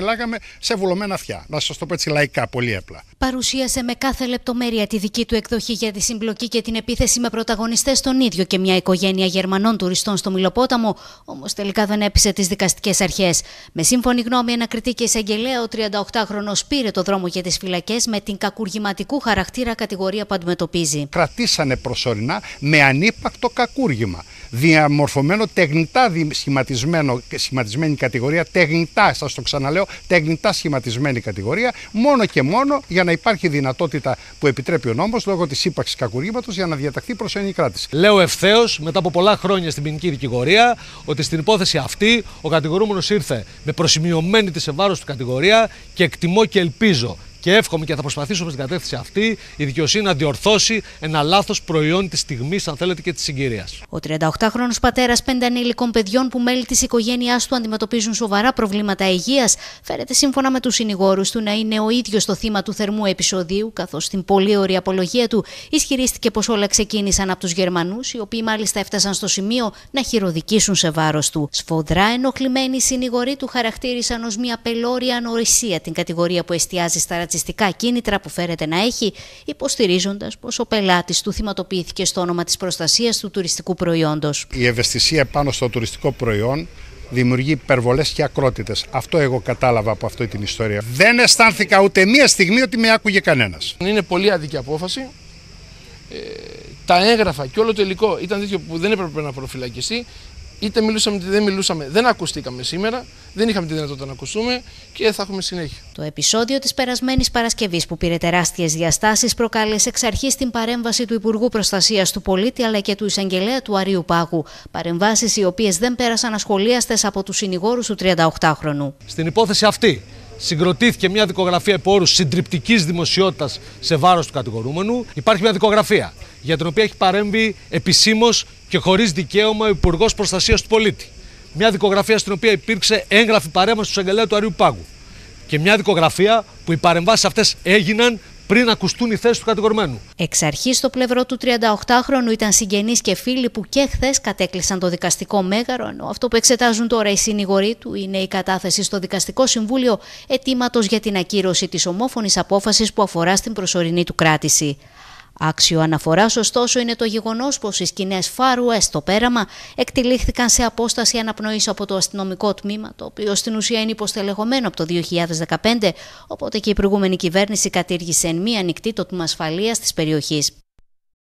μιλάγαμε σε βουλωμένα αυτιά. Να σας το πω έτσι λαϊκά, πολύ απλά. Παρουσίασε με κάθε λεπτομέρεια τη δική του εκδοχή για τη συμπλοκή και την επίθεση με πρωταγωνιστές τον ίδιο και μια οικογένεια Γερμανών τουριστών στο Μηλοπόταμο, όμως τελικά δεν έπεισε τις δικαστικές αρχές. Με σύμφωνη γνώμη ανακριτή και εισαγγελέα, ο 38χρονος πήρε το δρόμο για τις φυλακές με την κακουργηματικού χαρακτήρα κατηγορία που αντιμετωπίζει. Κρατήσανε προσωρινά με ανύπακτο κακούργημα. Διαμορφωμένο, τεχνητά σχηματισμένη κατηγορία, τεχνητά, σας το ξαναλέω, τεχνητά σχηματισμένη κατηγορία, μόνο και μόνο για να υπάρχει δυνατότητα που επιτρέπει ο νόμος λόγω της ύπαρξης κακουργήματος για να διαταχθεί προσωρινή κράτηση. Λέω ευθέως, μετά από πολλά χρόνια στην ποινική δικηγορία, ότι στην υπόθεση αυτή ο κατηγορούμενος ήρθε με προσημειωμένη της ευάρους του κατηγορία και εκτιμώ και ελπίζω και εύχομαι και θα προσπαθήσουμε στην κατεύθυνση αυτή η δικαιοσύνη να διορθώσει ένα λάθος προϊόν της στιγμής, αν θέλετε, και της συγκυρίας. Ο 38χρονος πατέρας 5 ανήλικων παιδιών που μέλη της οικογένειάς του αντιμετωπίζουν σοβαρά προβλήματα υγείας, φέρεται σύμφωνα με τους συνηγόρους του να είναι ο ίδιος το θύμα του θερμού επεισοδίου, καθώς στην πολύ ωραία απολογία του ισχυρίστηκε πως όλα ξεκίνησαν από τους Γερμανούς, οι οποίοι μάλιστα έφτασαν στο σημείο να χειροδικήσουν σε βάρος του. Σφοδρά ενοχλημένοι συνηγοροί του χαρακτήρισαν ως μια πελώρια ανοησία την κατηγορία που εστιάζει στα ρατσιστικά κίνητρα που φέρεται να έχει, υποστηρίζοντας πως ο πελάτης του θυματοποιήθηκε στο όνομα της προστασίας του τουριστικού προϊόντος. Η ευαισθησία πάνω στο τουριστικό προϊόν δημιουργεί υπερβολές και ακρότητες. Αυτό εγώ κατάλαβα από αυτή την ιστορία. Δεν αισθάνθηκα ούτε μία στιγμή ότι με άκουγε κανένας. Είναι πολύ άδικη απόφαση. Τα έγγραφα και όλο το υλικό ήταν τέτοιο που δεν έπρεπε να προφυλακιστεί. Είτε μιλούσαμε είτε δεν μιλούσαμε, δεν ακουστήκαμε σήμερα, δεν είχαμε τη δυνατότητα να ακουστούμε και θα έχουμε συνέχεια. Το επεισόδιο της περασμένης Παρασκευής που πήρε τεράστιες διαστάσεις προκάλεσε εξ αρχής την παρέμβαση του Υπουργού Προστασίας του Πολίτη αλλά και του Εισαγγελέα του Αρείου Πάγου. Παρεμβάσεις οι οποίες δεν πέρασαν ασχολίαστες από τους συνηγόρους του 38χρονου. Στην υπόθεση αυτή συγκροτήθηκε μια δικογραφία υπό όρους συντριπτικής δημοσιότητας σε βάρος του κατηγορούμενου. Υπάρχει μια δικογραφία για την οποία έχει παρέμβει επισήμως και χωρίς δικαίωμα ο Υπουργός Προστασίας του Πολίτη. Μια δικογραφία στην οποία υπήρξε έγγραφη παρέμβαση του Εισαγγελέα του Αρείου Πάγου. Και μια δικογραφία που οι παρεμβάσεις αυτές έγιναν πριν ακουστούν οι θέσεις του κατηγορουμένου. Εξ αρχής στο πλευρό του 38χρονου ήταν συγγενείς και φίλοι που και χθες κατέκλυσαν το δικαστικό μέγαρο, ενώ αυτό που εξετάζουν τώρα οι συνηγοροί του είναι η κατάθεση στο Δικαστικό Συμβούλιο αιτήματος για την ακύρωση της ομόφωνης απόφασης που αφορά στην προσωρινή του κράτηση. Άξιο αναφοράς ωστόσο είναι το γεγονός πως οι σκηνές Far West στο πέραμα εκτελήχθηκαν σε απόσταση αναπνοής από το αστυνομικό τμήμα, το οποίο στην ουσία είναι υποστελεχωμένο από το 2015, οπότε και η προηγούμενη κυβέρνηση κατήργησε εν μία νυχτή το τμήμα ασφαλείας της περιοχής.